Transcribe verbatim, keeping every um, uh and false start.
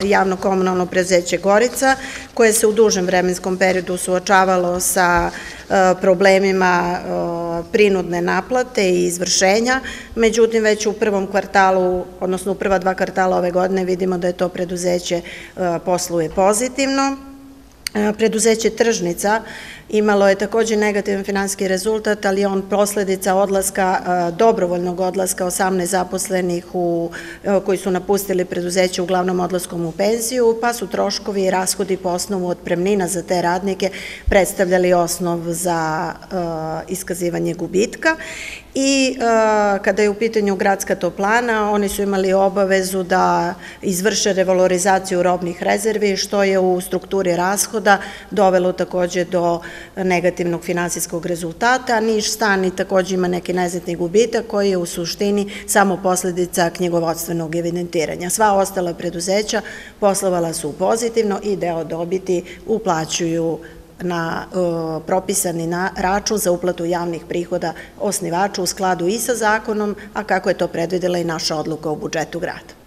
Javno-komunalno preduzeće Gorica, koje se u dužem vremenskom periodu suočavalo sa problemima prinudne naplate i izvršenja, međutim već u prvom kvartalu, odnosno u prva dva kvartala ove godine vidimo da je to preduzeće posluje pozitivno. Preduzeće Tržnica imalo je takođe negativan finansijski rezultat, ali je on posledica odlaska, dobrovoljnog odlaska osamnaest zaposlenih koji su napustili preduzeće uglavnom odlaskom u penziju, pa su troškovi i rashodi po osnovu otpremnina za te radnike predstavljali osnov za iskazivanje gubitka. I kada je u pitanju gradska toplana, oni su imali obavezu da izvrše revalorizaciju robnih rezervi, što je u strukturi rashoda dovelo takođe do negativnog finansijskog rezultata. Niš stan i takođe ima neki neznatni gubitak koji je u suštini samo posledica knjigovodstvenog evidentiranja. Sva ostala preduzeća poslovala su pozitivno i deo dobiti uplaćuju na propisani račun za uplatu javnih prihoda osnivača u skladu i sa zakonom, a kako je to predvidela i naša odluka o budžetu grada.